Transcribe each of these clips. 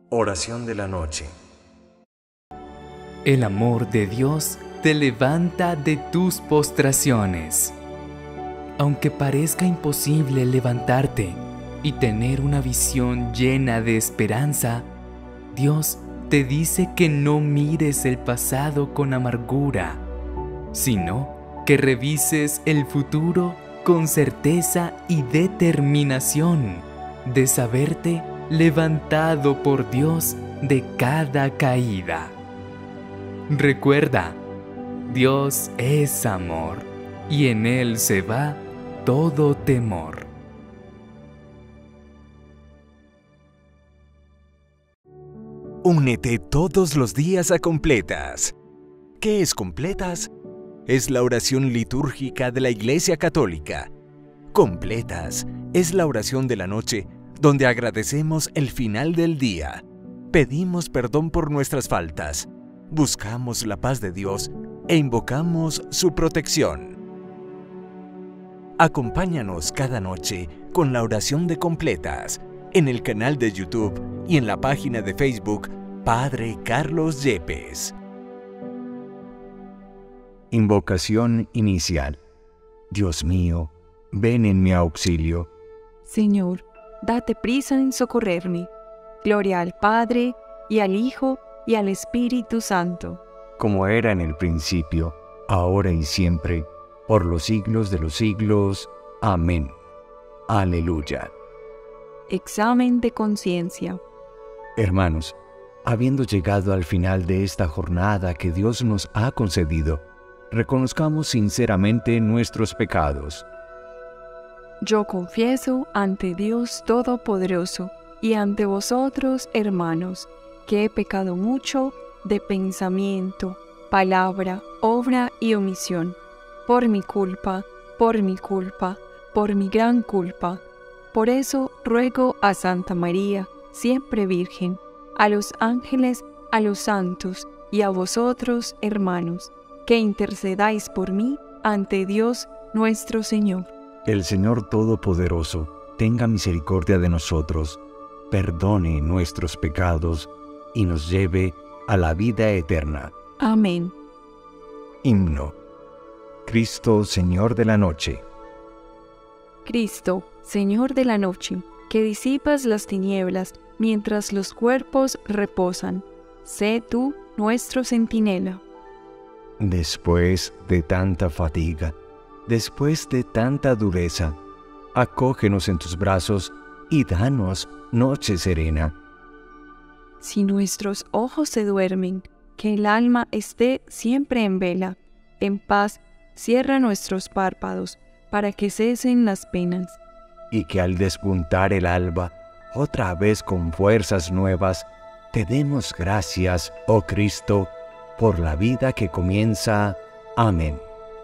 Oración de la noche. El amor de Dios te levanta de tus postraciones. Aunque parezca imposible levantarte y tener una visión llena de esperanza, Dios te dice que no mires el pasado con amargura, sino que revises el futuro con certeza y determinación de saberte levantado por Dios de cada caída. Recuerda, Dios es amor y en Él se va todo temor. Únete todos los días a Completas. ¿Qué es Completas? Es la oración litúrgica de la Iglesia Católica. Completas es la oración de la noche donde agradecemos el final del día, pedimos perdón por nuestras faltas, buscamos la paz de Dios e invocamos su protección. Acompáñanos cada noche con la oración de Completas en el canal de YouTube y en la página de Facebook Padre Carlos Yepes. Invocación inicial. Dios mío, ven en mi auxilio. Señor, date prisa en socorrerme. Gloria al Padre, y al Hijo, y al Espíritu Santo. Como era en el principio, ahora y siempre, por los siglos de los siglos. Amén. Aleluya. Examen de conciencia. Hermanos, habiendo llegado al final de esta jornada que Dios nos ha concedido, reconozcamos sinceramente nuestros pecados. Yo confieso ante Dios Todopoderoso y ante vosotros, hermanos, que he pecado mucho de pensamiento, palabra, obra y omisión, por mi culpa, por mi gran culpa. Por eso ruego a Santa María, siempre Virgen, a los ángeles, a los santos y a vosotros, hermanos, que intercedáis por mí ante Dios nuestro Señor. El Señor Todopoderoso tenga misericordia de nosotros, perdone nuestros pecados y nos lleve a la vida eterna. Amén. Himno. Cristo, Señor de la noche. Cristo, Señor de la noche, que disipas las tinieblas mientras los cuerpos reposan, sé tú nuestro centinela. Después de tanta fatiga, después de tanta dureza, acógenos en tus brazos y danos noche serena. Si nuestros ojos se duermen, que el alma esté siempre en vela. En paz, cierra nuestros párpados, para que cesen las penas. Y que al despuntar el alba, otra vez con fuerzas nuevas, te demos gracias, oh Cristo, por la vida que comienza. Amén.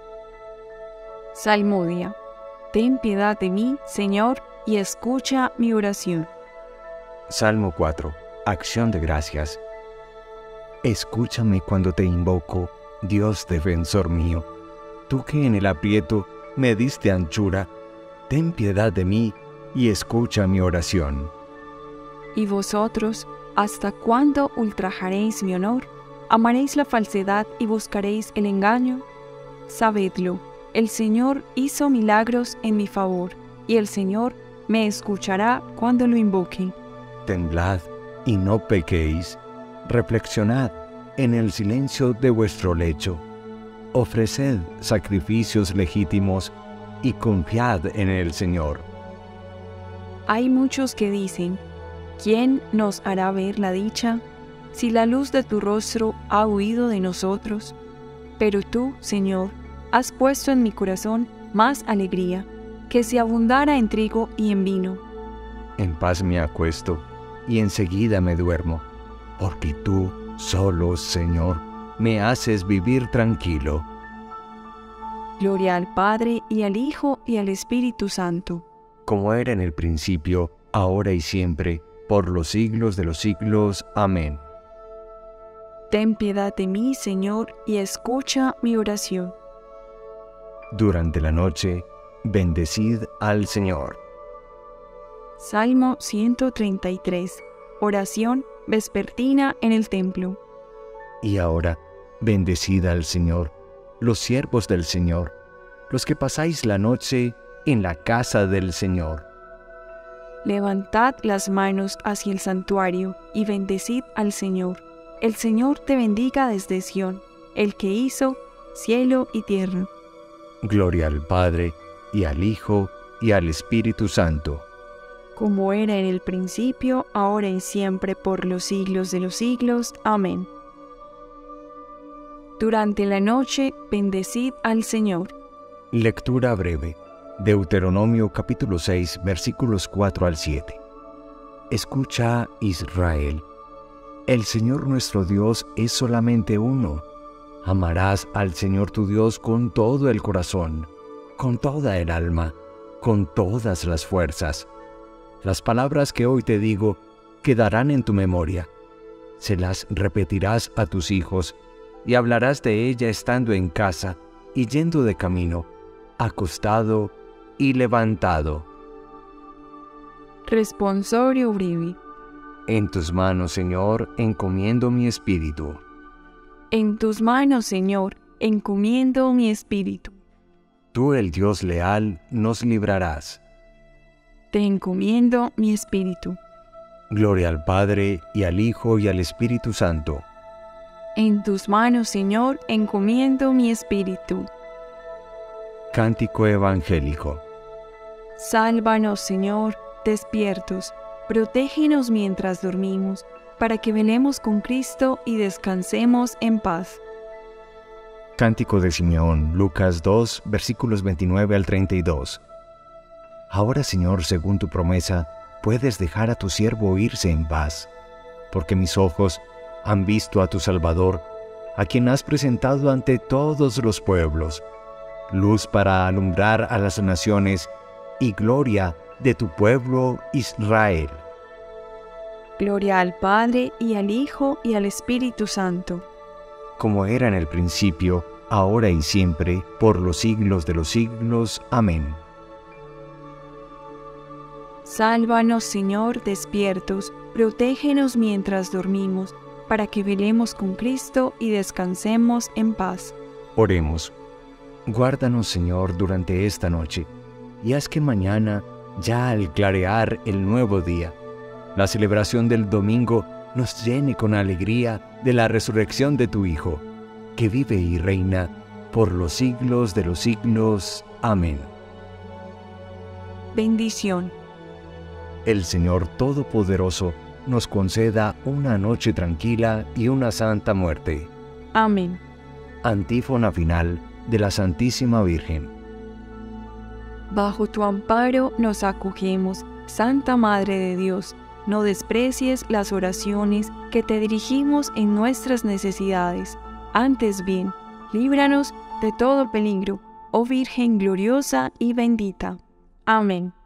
Salmodia. Ten piedad de mí, Señor, y escucha mi oración. Salmo 4. Acción de gracias. Escúchame cuando te invoco, Dios defensor mío. Tú que en el aprieto me diste anchura, ten piedad de mí y escucha mi oración. Y vosotros, ¿hasta cuándo ultrajaréis mi honor? ¿Amaréis la falsedad y buscaréis el engaño? Sabedlo, el Señor hizo milagros en mi favor, y el Señor me escuchará cuando lo invoque. Temblad y no pequéis, reflexionad en el silencio de vuestro lecho, ofreced sacrificios legítimos y confiad en el Señor. Hay muchos que dicen, ¿quién nos hará ver la dicha, si la luz de tu rostro ha huido de nosotros? Pero tú, Señor, has puesto en mi corazón más alegría, que si abundara en trigo y en vino. En paz me acuesto y enseguida me duermo, porque tú, solo, Señor, me haces vivir tranquilo. Gloria al Padre, y al Hijo, y al Espíritu Santo. Como era en el principio, ahora y siempre, por los siglos de los siglos. Amén. Ten piedad de mí, Señor, y escucha mi oración. Durante la noche, bendecid al Señor. Salmo 133. Oración vespertina en el templo. Y ahora, bendecid al Señor, los siervos del Señor, los que pasáis la noche en la casa del Señor. Levantad las manos hacia el santuario y bendecid al Señor. El Señor te bendiga desde Sión, el que hizo cielo y tierra. Gloria al Padre, y al Hijo, y al Espíritu Santo. Como era en el principio, ahora y siempre, por los siglos de los siglos. Amén. Durante la noche, bendecid al Señor. Lectura breve. Deuteronomio capítulo 6, versículos 4 al 7. Escucha, Israel. El Señor nuestro Dios es solamente uno. Amarás al Señor tu Dios con todo el corazón, con toda el alma, con todas las fuerzas. Las palabras que hoy te digo quedarán en tu memoria. Se las repetirás a tus hijos y hablarás de ella estando en casa y yendo de camino, acostado y levantado. Responsorio breve. En tus manos, Señor, encomiendo mi espíritu. En tus manos, Señor, encomiendo mi espíritu. Tú, el Dios leal, nos librarás. Te encomiendo mi espíritu. Gloria al Padre, y al Hijo, y al Espíritu Santo. En tus manos, Señor, encomiendo mi espíritu. Cántico evangélico. Sálvanos, Señor, despiertos. Protégenos mientras dormimos, para que velemos con Cristo y descansemos en paz. Cántico de Simeón, Lucas 2, versículos 29 al 32. Ahora, Señor, según tu promesa, puedes dejar a tu siervo irse en paz, porque mis ojos han visto a tu Salvador, a quien has presentado ante todos los pueblos, luz para alumbrar a las naciones y gloria de tu pueblo Israel. Gloria al Padre, y al Hijo, y al Espíritu Santo. Como era en el principio, ahora y siempre, por los siglos de los siglos. Amén. Sálvanos, Señor, despiertos, protégenos mientras dormimos, para que velemos con Cristo y descansemos en paz. Oremos. Guárdanos, Señor, durante esta noche, y haz que mañana, ya al clarear el nuevo día, la celebración del domingo nos llene con alegría de la resurrección de tu Hijo, que vive y reina por los siglos de los siglos. Amén. Bendición. El Señor Todopoderoso nos conceda una noche tranquila y una santa muerte. Amén. Antífona final de la Santísima Virgen. Bajo tu amparo nos acogemos, Santa Madre de Dios. No desprecies las oraciones que te dirigimos en nuestras necesidades. Antes bien, líbranos de todo peligro, oh Virgen gloriosa y bendita. Amén.